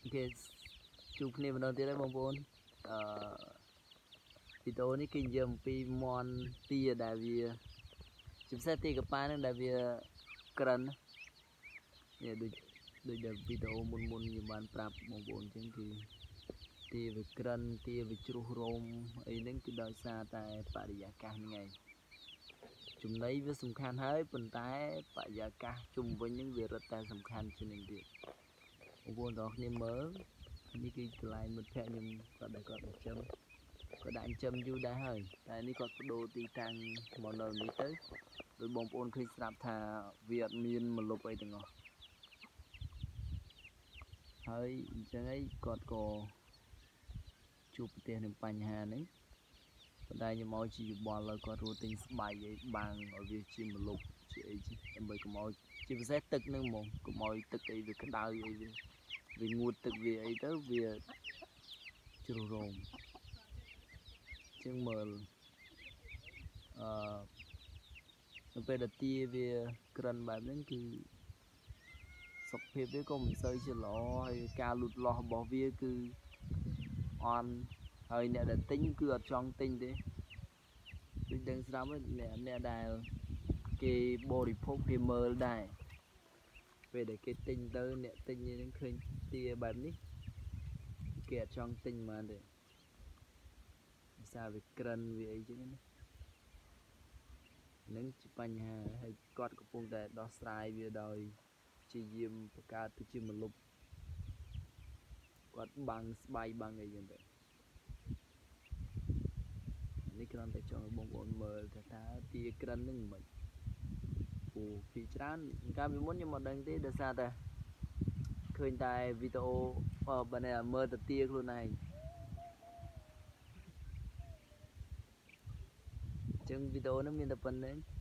cái chụp này mình đầu tiên đấy bông bồn video này kinh nghiệm pi mòn tia đại vì chụp xe tia cái pan nên đại vì cần để đôi đợt video môn như bạn prap bông bồn chứ thì tia về cần tia về churu rom ấy đến cái đời xa tại phải giả cả ngày chúng lấy với sum khan hơi phần tái phải giả cả chung với những việc rất là sum khan trên nền điện bông bồn đó nên mới đi cái lại một phe nhưng có đại châm du đã hơi tạiនេះគាត់បដូរទីតាំងមកនៅនេះទៅដោយបងប្អូនឃើញស្រាប់ថាវាអត់មានមលុបអីទាំងអស់ហើយអញ្ចឹងឯងគាត់ក៏ជួបប្រទះនឹងបញ្ហានេះប៉ុន្តែខ្ញុំឲ្យជាយោបល់ឲ្យគាត់រត់ទិញស្បែកអីបាំងឲ្យវាជាមលុបជាអីដើម្បីកុំឲ្យជាពិសេសទឹកនឹងហ្មងកុំឲ្យទឹកអីវាក្តៅអីវាងូតទឹកវាអីទៅវាជ្រុះរោមជាងមើលនៅពេលដែលទាវាក្រិនបែបហ្នឹងគឺសុខភាពវាក៏មិនសូវជាល្អហើយការលូតលាស់របស់វាគឺអន់ហើយអ្នកដែលទិញគឺអត់ចង់ទិញទេដូចដឹងស្រាប់អ្នកដែលគេបរិភោគគេមើលដែរពេលដែលគេទិញទៅអ្នកទិញហ្នឹងឃើញទាបែបនេះគេអត់ចង់ទិញហ្មងទេដោយសារវាក្រិនវាអីចឹងណានឹងជាបញ្ហាហើយគាត់កំពុងតែដោះស្រាយវាដោយជាយាមបង្កើតទៅជាមលុបគាត់បាំងស្បែកបាំងអីចឹងទៅនេះគ្រាន់តែចង់ឲ្យបងប្អូនមើលថាទាក្រិននឹងមិនពូពីច្រើនកាលពីមុនខ្ញុំមិនដឹងទេដោយសារតែឃើញតែវីដេអូបើនេះមើលទៅទាខ្លួនឯងចឹងវីដេអូហ្នឹងមានតែប៉ុណ្្នឹង